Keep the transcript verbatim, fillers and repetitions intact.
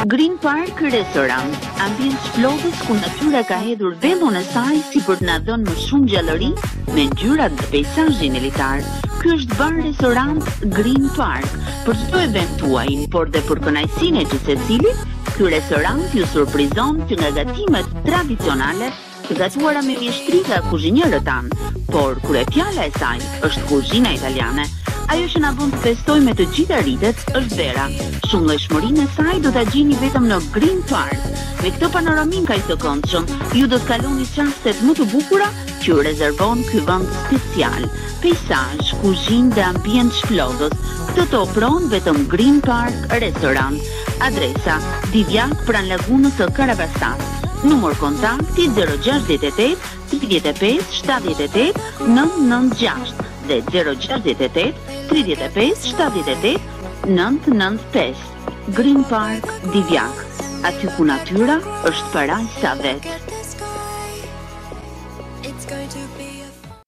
Green Park Restaurant, ambient flokës ku natyra ka hedhur vellon e saj si për të na dhënë më shumë gjallëri me ngjyrat dhe peizazhin elitar. Ky është bar restorant Green Park. Për çdo event tuaj, por dhe për kënaqësinë e çdo secilit, ky restorant ju surprizon që nga gatimet tradicionale të gatuara me mjeshtri nga kuzhinierët tanë, por kryefjala e saj është kuzhina italiane. Ajo që na bën të festojmë me të gjitha ritet është vera. Shumë llojshmërinë e saj do ta gjeni vetëm në Green Park. Me këtë panoramin kaq të këndshëm, ju do të kaloni çastet më të bukura që ju rezervon ky vend special. Peizazh, kuzhinë dhe ambient shflodës. Këtë të ofron vetëm Green Park Restaurant. Adresa: Divjak pranë lagunës së Karabasas. Numër kontakti zero gjasht e tet, tridhjetë e pesë, shtatëdhjetë e tet, nëntë nëntë gjashtë dhe zero gjasht e tet, tridhjetë e pesë, shtatëdhjetë e tet, nëntë nëntë pesë. Green Park Divjak, aty ku natyra është parajsa vet. It's going to be a